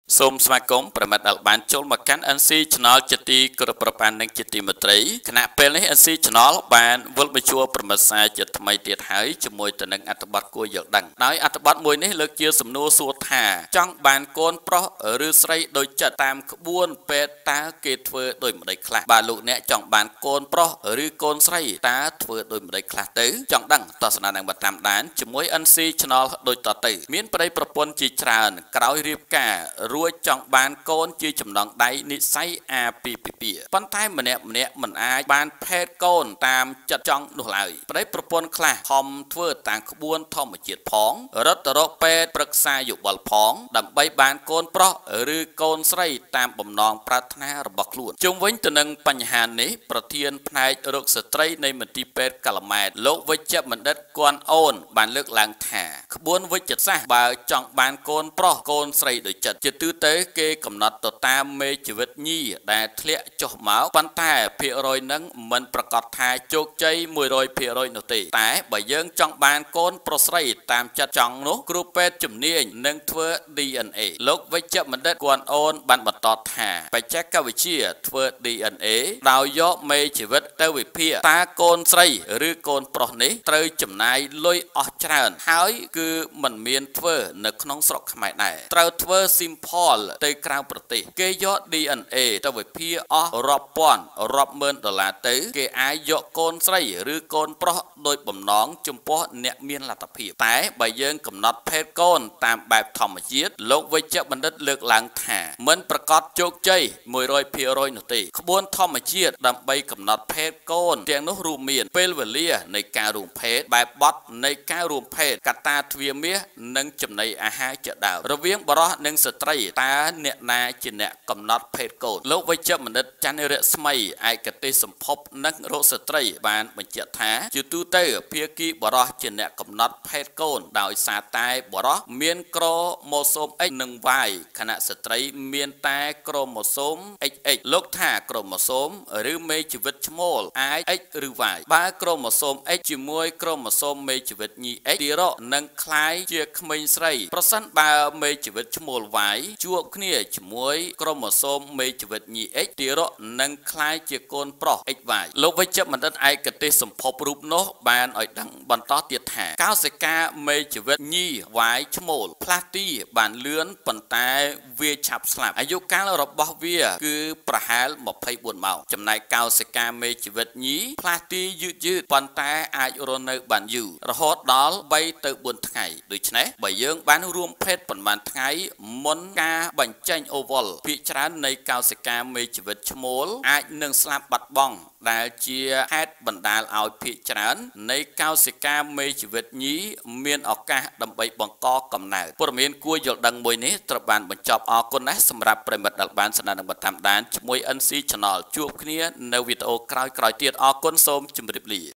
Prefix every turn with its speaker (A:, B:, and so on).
A: សូមស្វាគមន៍ប្រិមិត្តដែលបានចូលមកកាន់ NC Channel ជាទីគោរពប្រកាន់និងជាទីមេត្រីគណៈពេលនេះ NC Channel បានវិលបញ្ជួប្រិមិត្តសាជាថ្មីទៀតហើយជាមួយទៅនឹងអត្ថបទគួរយល់ដឹងដោយអត្ថបទមួយនេះលើកជាសំណួរសួរថាចង់បានកូនប្រុសឬស្រីដូចចិត្តតាមក្បួនពេទ្យតើគេធ្វើដូចម្ដេចខ្លះបាទលោកអ្នកចង់បានកូនប្រុសឬកូនស្រីតើធ្វើដូចម្ដេចខ្លះទៅចង់ដឹងទស្សនានឹងតាមដានជាមួយ NC Channel ដូចតទៅមានប្តីប្រពន្ធជាច្រើនក្រោយរៀបការរួចចង់បានកូនជាចំណងដៃនិស័យអាពីពីប៉ុន្តែម្នាក់មិនអាចបានភេទកូនតាមចិត្តចង់នោះឡើយប្តីប្រពន្ធខ្លះខំធ្វើតាមក្បួនធម្មជាតិផងរត់ទៅរកពេទ្យប្រឹក្សាយោបល់ផងដើម្បីបានកូនប្រុសឬកូនស្រីតាមបំណងប្រាថ្នារបស់ខ្លួនជុំវិញទៅនឹងបញ្ហានេះប្រធានផ្នែករោគស្ត្រីនៃមន្ទីរពេទ្យកាល់ម៉ែតលោកវិជ្ជបណ្ឌិតគួនអូនបានលើកឡើងថាក្បួនវិជ្ជសាស្ត្របើចង់បានកូនប្រុសកូនស្រីដូចចិត្តជាទូទៅគេកំណត់ទៅតាមមេជីវិតញីដែលធ្លាក់ចុះមកប៉ុន្តែភាគរយនឹងមិនប្រកាសថាជោគជ័យ 100% នោះទេតែបើយើងចង់បានកូនប្រុសស្រីតាមចិត្តចង់នោះគ្រូពេទ្យជំនាញនឹងធ្វើ DNA លោកវិជ្ជបណ្ឌិតគួនអូនបានបន្តថាបច្ចេកវិទ្យាធ្វើ DNA ដោយយកមេជីវិតទៅវិភាគតើកូនស្រីឬកូនប្រុសនេះត្រូវចំណាយលុយអស់ច្រើនហើយគឺមិនមានធ្វើនៅក្នុងស្រុកខ្មែរដែរត្រូវធ្វើ simple ទៅក្រៅប្រទេសគេយក DNA ទៅវិភាគអស់រាប់ពាន់រាប់ម៉ឺនដុល្លារទៅគេអាចយកកូនស្រីឬកូនប្រុសដោយបំណងចំពោះអ្នកមានលទ្ធភាពតែបើយើងកំណត់ភេទកូនតាមបែបធម្មជាតិលោកវិជ្ជបណ្ឌិតលើកឡើងថាមិនប្រកាសជោគជ័យ 100% នោះទេក្បួនធម្មជាតិដើម្បីកំណត់ភេទកូនទាំងនោះរួមមានពេលវេលានៃការរួមភេទបែបបត់នៃការរួមភេទកត្តាទ្វាមាសនិងចំណីអាហារជាដើមរវាងបុរសនិងស្ត្រីតើអ្នកណាជាអ្នកកំណត់ភេទកូនលោកវិជ្ជបណ្ឌិតច័ន្ទរស្មីឯកទេសសម្ភពនិងរោគស្ត្រីបានបញ្ជាក់ថាជាទូទៅភាគីបុរសជាអ្នកកំណត់ភេទកូនដោយសារតែបុរសមានក្រូម៉ូសូម X និង Y ខណៈស្ត្រីមានតែក្រូម៉ូសូម XX លោកថាក្រូម៉ូសូមឬមេជីវិតឈ្មោលអាច X ឬ Y បើក្រូម៉ូសូម X ជាមួយក្រូម៉ូសូមមេជីវិតញី X ទារកនឹងคล้ายជាក្មេងស្រីប្រសិនបើមេជីវិតឈ្មោល Y ជួបគ្នាជាមួយក្រូម៉ូសូមមេជីវិតញី X ទារកនឹងคล้ายជាកូនប្រុស XY លោកវិជ្ជបណ្ឌិតឯកទេសសម្ភពរូបនោះបានឲ្យដឹងបន្តទៀតថាកោសិកាមេជីវិតញី Y ឈ្មោលផ្លាស់ទីបានលឿនប៉ុន្តែវាឆាប់ស្លាប់អាយុកាលរបស់វាគឺប្រហែល24ម៉ោងចំណែកកោសិកាមេជីវិតញីផ្លាស់ទីយឺតប៉ុន្តែអាចរស់នៅបានយូររហូតដល់3ទៅ4ថ្ងៃដូច្នេះបើយើងបានរួមភេទប៉ុន្មានថ្ងៃមុនការបញ្ចេញអូវលភាគច្រើននៃកោសិកាមេជីវិតឈ្មោលអាចនឹងស្លាប់បាត់បង់ដែលជាហេតុបណ្ដាលឲ្យភាគច្រើននៃកោសិកាមេជីវិតញីមានឱកាសដើម្បីបង្កកំណើតព័ត៌មានគួរយល់ដឹងមួយនេះត្រូវបានបញ្ចប់អរគុណណាស់សម្រាប់ប្រិមិត្តដែលបានស្ដាប់និងតាមដានជាមួយ NC Channel ជួបគ្នានៅវីដេអូក្រោយៗទៀតអរគុណសូមជម្រាបលា